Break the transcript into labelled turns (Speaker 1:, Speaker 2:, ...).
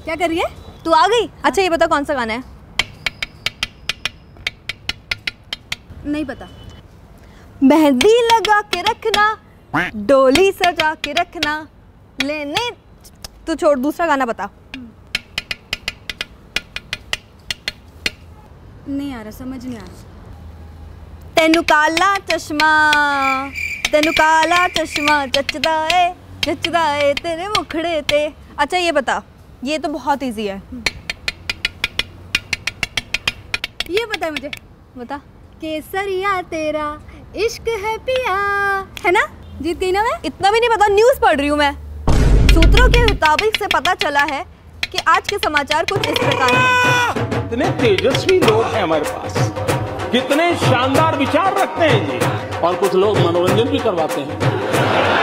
Speaker 1: क्या कर रही है?
Speaker 2: तू आ गई? अच्छा ये बता कौन सा गाना है?
Speaker 1: नहीं पता।
Speaker 2: मेहंदी लगा के रखना, डोली सजा के रखना, लेने। तू छोड़, दूसरा गाना बता।
Speaker 1: नहीं आ रहा, समझ नहीं आ रहा।
Speaker 2: तेनू काला चश्मा, तेनू काला चश्मा जचदा है तेरे मुखड़े ते। अच्छा ये बता, ये तो बहुत इजी है।
Speaker 1: ये पता है मुझे।
Speaker 2: बता।
Speaker 1: केसरिया तेरा इश्क है पिया, है ना? जीत गई ना मैं?
Speaker 2: इतना भी नहीं पता, न्यूज़ पढ़ रही हूँ मैं। सूत्रों के मुताबिक से पता चला है कि आज के समाचार कुछ इस प्रकार हैं।
Speaker 3: कितने तेजस्वी लोग हैं हमारे पास, कितने शानदार विचार रखते हैं जी, और कुछ लोग मनोरंजन भी करवाते हैं।